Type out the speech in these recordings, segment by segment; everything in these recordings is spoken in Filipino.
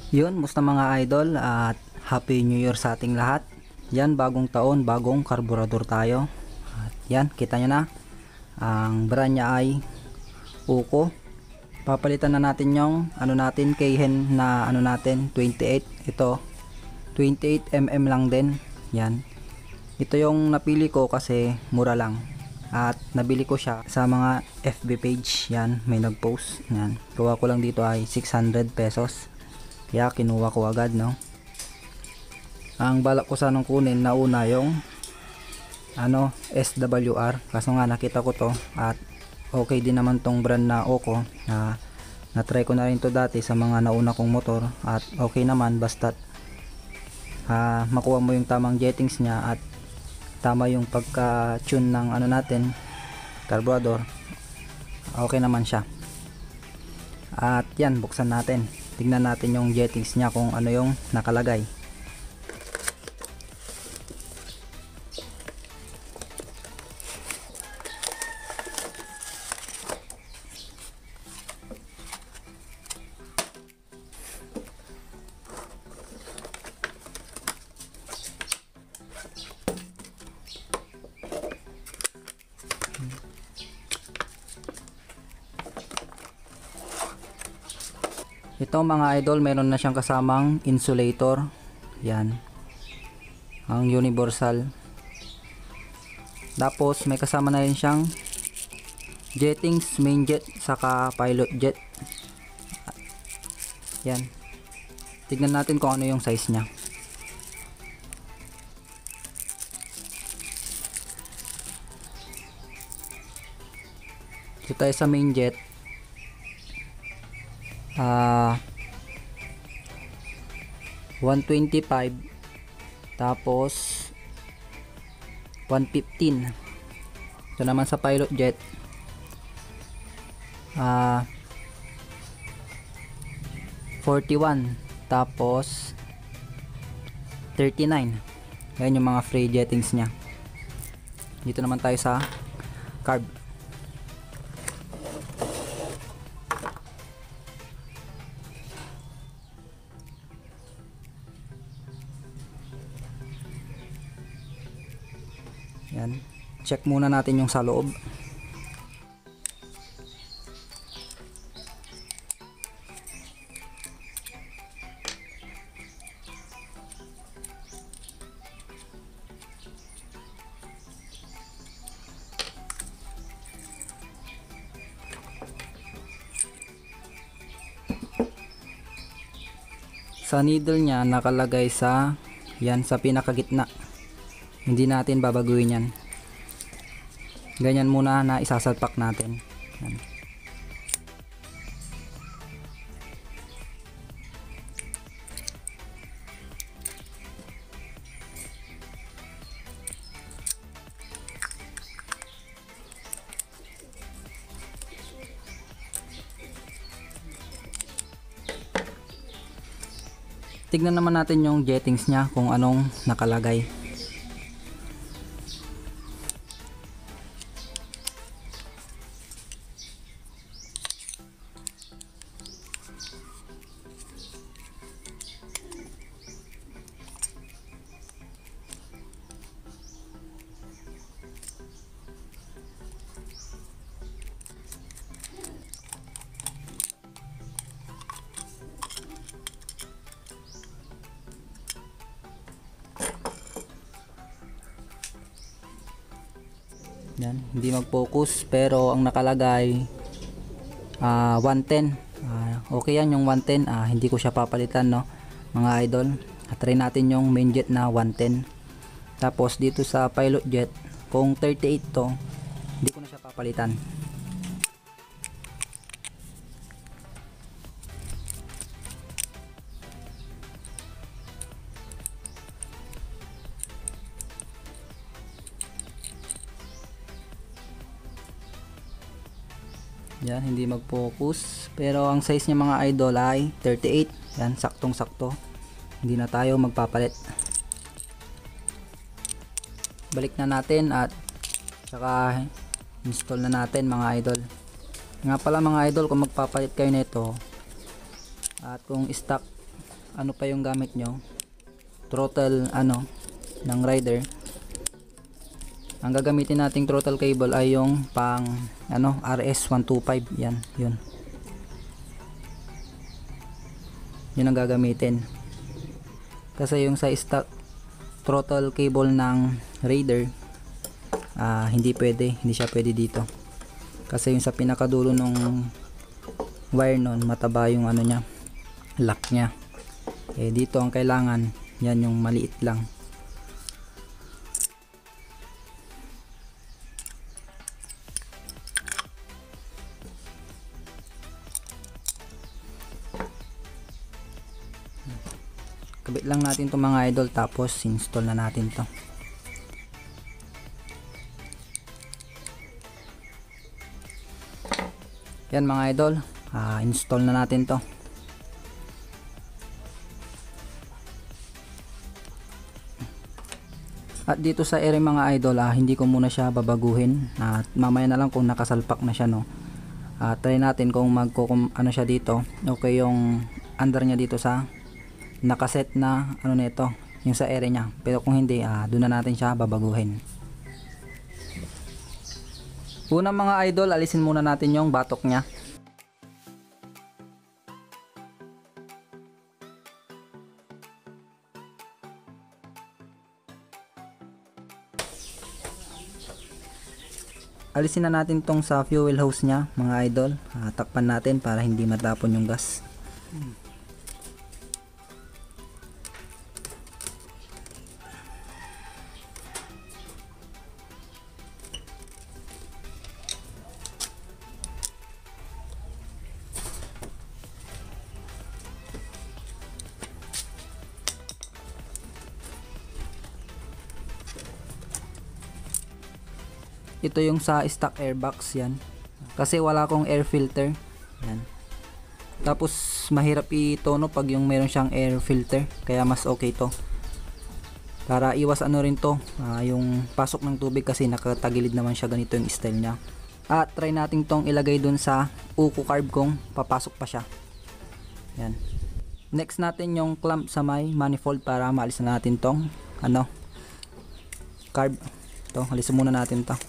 Yun, musta mga idol at Happy New Year sa ating lahat. Yan, bagong taon, bagong karburador tayo. At yan, kita nyo na. Ang brand niya ay Uco. Papalitan na natin yung Keihin na 28. Ito, 28mm lang din. Yan. Ito yung napili ko kasi mura lang. At nabili ko siya sa mga FB page. Yan, may nag-post. Yan. Kuha ko lang dito ay 600 pesos. Kaya kinuha ko agad, no. Ang balak ko sanang kunin na una yung SWR, kaso nga nakita ko to at okay din naman tong brand na Uco. Na try ko na rin to dati sa mga nauna kong motor at okay naman, basta makuha mo yung tamang jettings niya at tama yung pagka tune ng carburetor, okay naman siya. At yan, buksan natin, tignan natin yung jettings niya kung ano yung nakalagay. Ito mga idol, meron na siyang kasamang insulator. Yan, ang universal. Tapos may kasama na rin siyang jettings, main jet saka pilot jet. Yan, tignan natin kung ano yung size nya. Ito tayo sa main jet. 125, tapos 115. Ito naman sa pilot jet, 41, tapos 39. Yan yung mga free jettings nya. Dito naman tayo sa carb. Yan, check muna natin yung sa loob. Sa needle niya nakalagay sa pinakagitna. Hindi natin babaguhin yan. Ganyan muna na isasalpak natin. Yan. Tignan naman natin yung jettings niya kung anong nakalagay. Yan, hindi mag-focus pero ang nakalagay 110. Okay yan yung 110. Hindi ko siya papalitan, no, mga idol. Try natin yung main jet na 110. Tapos dito sa pilot jet, kung 38 to, hindi ko na siya papalitan. Yan, hindi mag-focus. Pero ang size niya mga idol ay 38. Yan, saktong sakto. Hindi na tayo magpapalit. Balik na natin at saka install na natin mga idol. Nga pala mga idol, kung magpapalit kayo nito at kung stock ano pa yung gamit nyo, throttle ng rider, ang gagamitin nating throttle cable ay yung pang RS125. Yan, yun ang gagamitin, kasi yung sa stock throttle cable ng Raider hindi siya pwede dito, kasi yung sa pinakadulo ng wire nun mataba yung niya, lock nya. Dito ang kailangan yan yung maliit lang. Kabit lang natin to mga idol, tapos install na natin to. Yan mga idol, install na natin to. At dito sa ere mga idol, hindi ko muna siya babaguhin, at mamaya na lang kung nakasalpak na siya, no. Try natin kung siya dito, okay yung under niya dito sa nakaset na nito, yung sa ere niya. Pero kung hindi, doon na natin siya babaguhin. Una mga idol, alisin muna natin yung batok niya. Alisin na natin tong sa fuel hose niya mga idol. Takpan natin para hindi matapon yung gas. Ito yung sa stock airbox yan, kasi wala akong air filter yan. Tapos mahirap itono pag yung meron siyang air filter, kaya mas okay to para iwas rin to, yung pasok ng tubig, kasi nakatagilid naman siya, ganito yung style nya. At try natin tong ilagay dun sa uko carb kung papasok pa siya. Yan. Next natin yung clamp sa may manifold para maalis na natin tong carb. To, alisin muna natin to.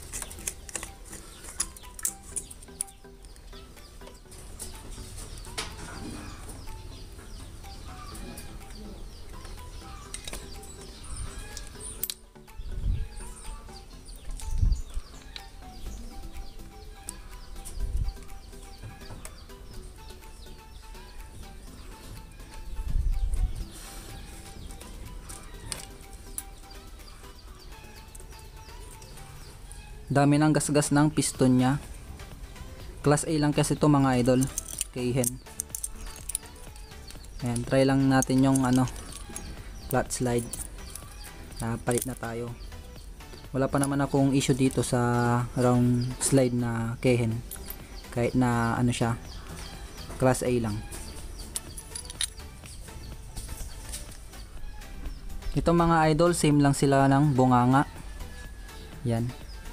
Dami ng gasgas ng piston nya. Class A lang kasi ito mga idol, Keihin. Ayan, try lang natin yung flat slide. Palit na tayo. Wala pa naman akong issue dito sa round slide na Keihin, kahit na siya, class A lang. Ito mga idol, same lang sila ng bunganga. Yan.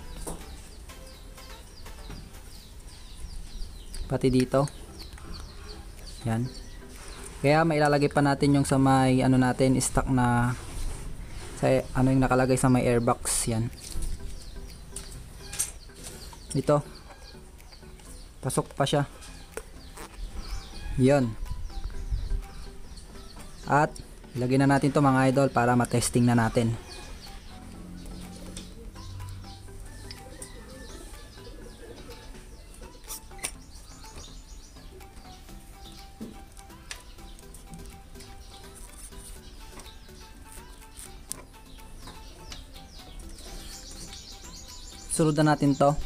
Pati dito. Yan. Kaya mailalagay pa natin yung sa may natin stock na sa yung nakalagay sa may airbox. Yan. Ito. Pasok pa siya. Yan. At ilagay na natin to mga idol para matesting na natin. Sunod na natin to.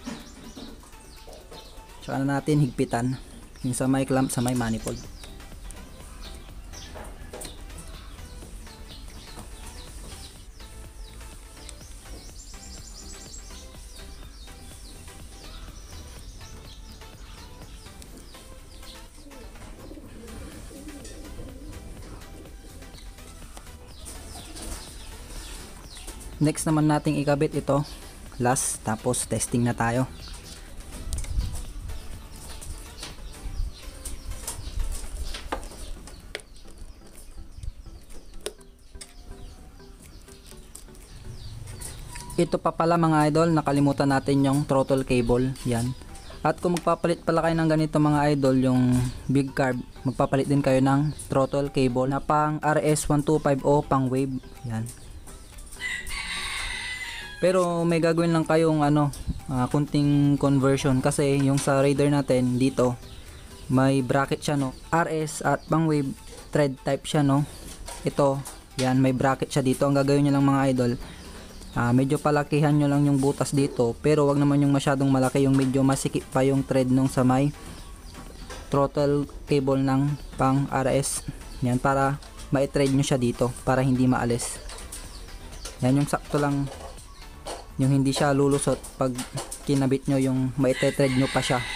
Tsaka na natin higpitan yung sa may clamp sa may manifold. Next naman nating ikabit ito last, tapos testing na tayo. Ito pa pala mga idol, nakalimutan natin yung throttle cable. Yan. At kung magpapalit pala kayo ng ganito mga idol, yung big carb, magpapalit din kayo ng throttle cable na pang RS125 o pang wave. Yan. Pero may gagawin lang kayong kunting conversion, kasi yung sa Raider natin dito may bracket siya, no. RS at pang wave thread type siya, no. Ito, yan, may bracket siya dito. Ang gagawin niyo lang mga idol, medyo palakihan nyo lang yung butas dito, pero wag naman yung masyadong malaki, yung medyo masikip pa yung thread nung sa may throttle cable ng pang RS. Yan, para ma-thread nyo siya dito para hindi maalis. Yan, yung sakto lang, yung hindi siya lulusot pag kinabit nyo, yung ma-thread nyo pa siya.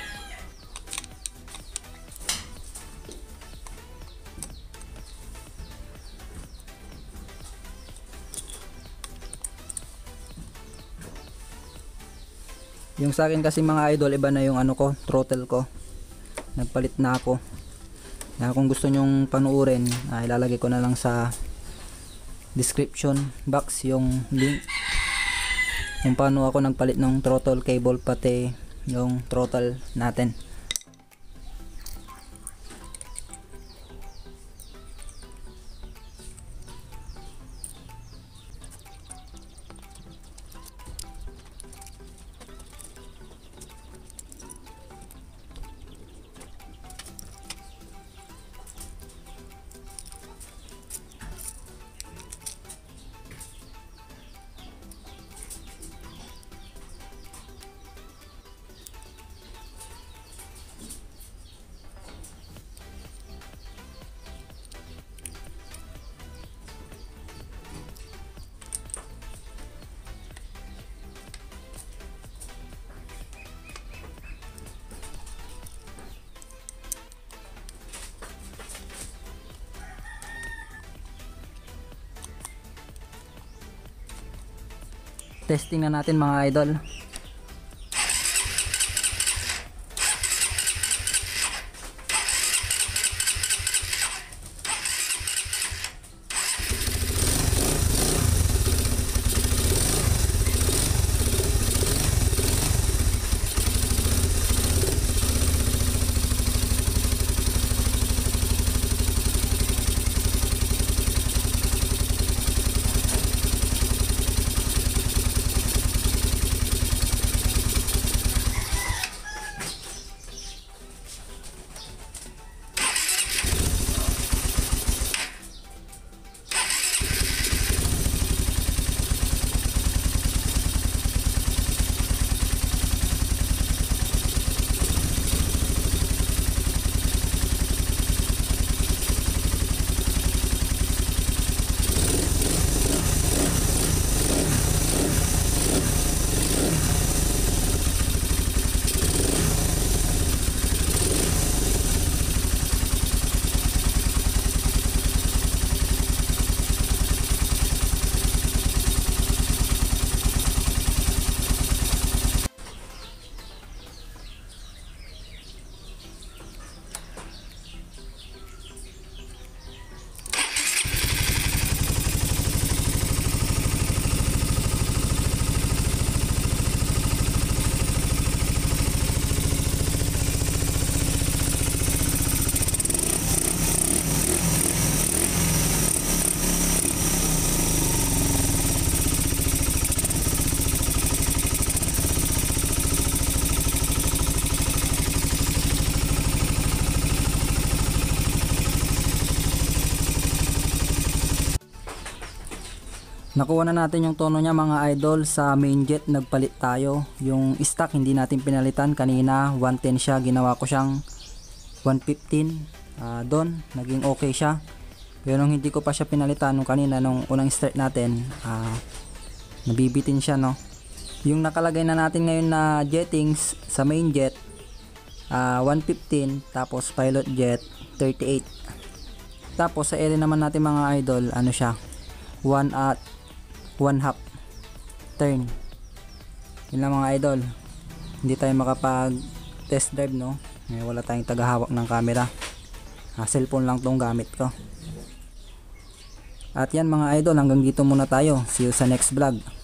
Yung sa akin kasi mga idol, iba na yung throttle ko. Nagpalit na ako. Kung gusto nyong panuorin, ilalagay ko na lang sa description box yung link kung paano ako nagpalit ng throttle cable pati yung throttle natin. Testing na natin mga idol. Nakuha na natin yung tono niya mga idol. Sa main jet nagpalit tayo. Yung stock hindi natin pinalitan. Kanina 110 siya, ginawa ko siyang 115. Doon naging okay siya. Pero nung hindi ko pa siya pinalitan nung kanina, nung unang start natin, nabibitin siya, no. Yung nakalagay na natin ngayon na jettings sa main jet, 115, tapos pilot jet 38. Tapos sa area naman natin mga idol, ano siya, 1 at 1 half turn. Yun lang mga idol. Hindi tayo makapag test drive, no. Wala tayong tagahawak ng camera. Cellphone lang tong gamit ko. At yan mga idol, hanggang dito muna tayo. See you sa next vlog.